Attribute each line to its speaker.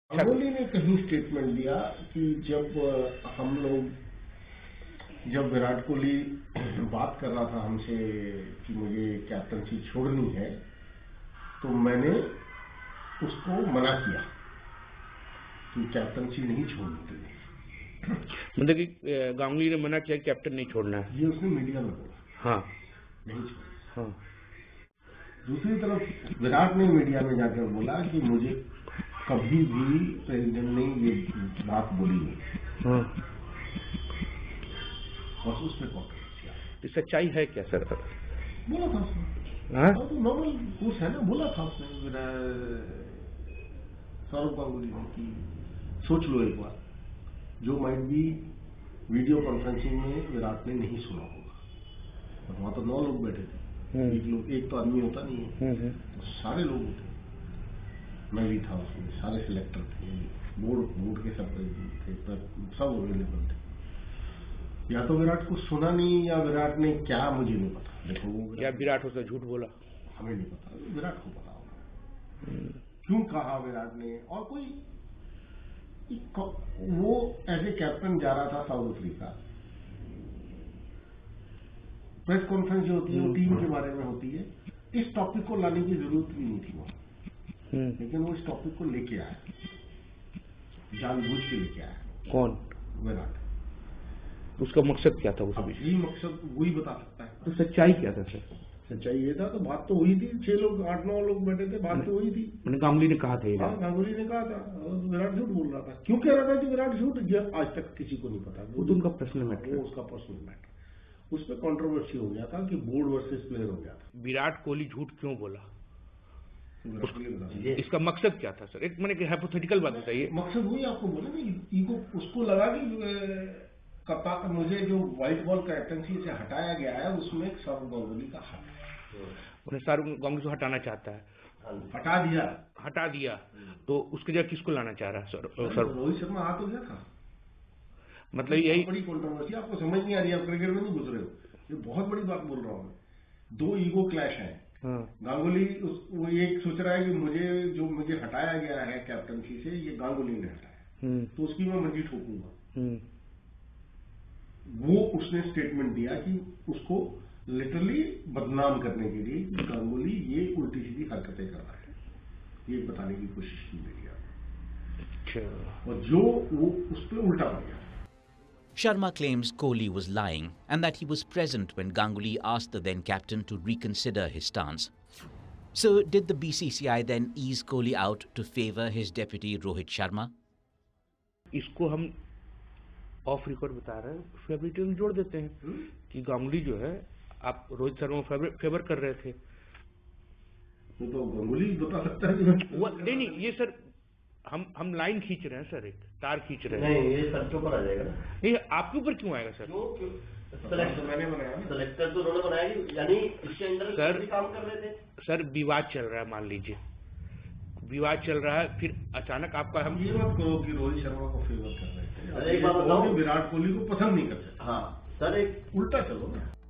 Speaker 1: गांगुली ने कहीं स्टेटमेंट दिया कि जब विराट कोहली बात कर रहा था हमसे कि मुझे कैप्टनसी छोड़नी है, तो मैंने उसको मना किया कि कैप्टनसी नहीं छोड़नी चाहिए।
Speaker 2: मतलब कि गांगुली ने मना किया कैप्टन नहीं छोड़ना है,
Speaker 1: ये उसने मीडिया में बोला।
Speaker 2: हाँ
Speaker 1: नहीं छोड़ना।
Speaker 2: हाँ।
Speaker 1: दूसरी तरफ विराट ने मीडिया में जाकर बोला कि मुझे कभी भी प्रेसिडेंट ने ये बात बोली नहीं,
Speaker 2: हाँ।
Speaker 1: बस उस पर कॉन्ट्रोवर्सी।
Speaker 2: सच्चाई है क्या सर?
Speaker 1: बोला था उसने,
Speaker 2: हाँ?
Speaker 1: तो नॉर्मल कोर्स है ना, बोला था उसने सौरव गांगुली ने कि सोच लो एक बार, जो माइट भी वीडियो कॉन्फ्रेंसिंग में विराट ने नहीं सुना होगा, और वहां तो 9 लोग बैठे थे। एक तो आदमी होता नहीं है, तो सारे लोग होते, मैं भी था उसमें, सारे सिलेक्टर थे, बोर्ड के सब थे, सब अवेलेबल थे। या तो विराट को सुना नहीं, या विराट ने क्या, मुझे नहीं पता। देखो वो
Speaker 2: या विराट उसने झूठ बोला,
Speaker 1: हमें नहीं पता, विराट को पता होगा क्यों कहा विराट ने। और कोई वो एज ए कैप्टन जा रहा था साउथ अफ्रीका, प्रेस कॉन्फ्रेंस जो होती है वो टीम के बारे में होती है, इस टॉपिक को लाने की जरूरत भी नहीं थी वहां, लेकिन वो इस टॉपिक को लेके आया, जानबूझ के लेके आया।
Speaker 2: कौन?
Speaker 1: विराट।
Speaker 2: उसका मकसद क्या था? उस
Speaker 1: यही मकसद वही बता सकता है।
Speaker 2: तो सच्चाई क्या था सर?
Speaker 1: सच्चाई ये था, तो बात तो हुई थी, 6 लोग 8-9 लोग बैठे थे, बात तो हुई थी।
Speaker 2: मैंने गांगुली ने कहा था,
Speaker 1: हाँ, गांगुली ने कहा था, विराट झूठ बोल रहा था। क्यों कह रहा था कि विराट झूठ, ये आज तक किसी को नहीं पता।
Speaker 2: वो तो उनका पर्सनल मैटर,
Speaker 1: वो उसका पर्सनल मैटर। उस पर कॉन्ट्रोवर्सी हो गया था कि बोर्ड वर्सेस प्लेयर हो गया था।
Speaker 2: विराट कोहली झूठ क्यों बोला?
Speaker 1: ये
Speaker 2: इसका मकसद क्या था सर? एक मैंने हाइपोथेटिकल बात बताइए।
Speaker 1: मकसद वही आपको बोला ना, ईगो उसको लगा कि कप्तान मुझे जो व्हाइट बॉल कैप्टनसी से हटाया गया है, उसमें सौरव गांगुली का हाथ है।
Speaker 2: उन्हें सौरव गांगुली को हटाना चाहता है, हटा दिया, तो उसके जगह किसको लाना चाह रहा है सर?
Speaker 1: रोहित शर्मा आ तो गया था।
Speaker 2: मतलब यही
Speaker 1: बड़ी कंट्रोवर्सी, आपको समझ नहीं आ रही, आप क्रिकेट में नहीं घुस रहे हो, ये बहुत बड़ी बात बोल रहा हूँ मैं। 2 ईगो क्लैश है। गांगुली वो एक सोच रहा है कि मुझे हटाया गया है कैप्टनसी से, ये गांगुली ने हटाया, तो उसकी मैं मंजी ठोकूंगा। वो उसने स्टेटमेंट दिया कि उसको लिटरली बदनाम करने के लिए कि गांगुली ये उल्टी सीधी हरकतें कर रहा है, ये बताने की कोशिश की मीडिया, और जो वो उस पर उल्टा हो गया।
Speaker 3: Sharma claims Kohli was lying and that he was present when Ganguly asked the then captain to reconsider his stance. So did the BCCI then ease Kohli out to favour his deputy Rohit Sharma?
Speaker 2: इसको हम of record बता रहे हैं, favourite में जोड़ देते हैं कि गांगुली जो है आप रोहित शर्मा को फेवर कर रहे थे।
Speaker 1: तो गांगुली बता सकता है
Speaker 2: नहीं, ये सर हम लाइन खींच रहे हैं सर, एक तार खींच रहे हैं।
Speaker 1: नहीं, ये सर के ऊपर आ जाएगा।
Speaker 2: नहीं, आपके ऊपर क्यों आएगा सर?
Speaker 1: सेलेक्टर मैंने बनाया, सेलेक्टर तो उन्होंने बनाया, यानी इसके अंदर सर भी काम कर रहे थे।
Speaker 2: सर विवाद चल रहा है, मान लीजिए विवाद चल रहा है, फिर अचानक आपका हम
Speaker 1: ये बात करो कि रोहित शर्मा को फेवर कर रहे थे, एक बात बताओ, विराट कोहली को पसंद नहीं करते। हाँ सर, एक उल्टा चलो ना।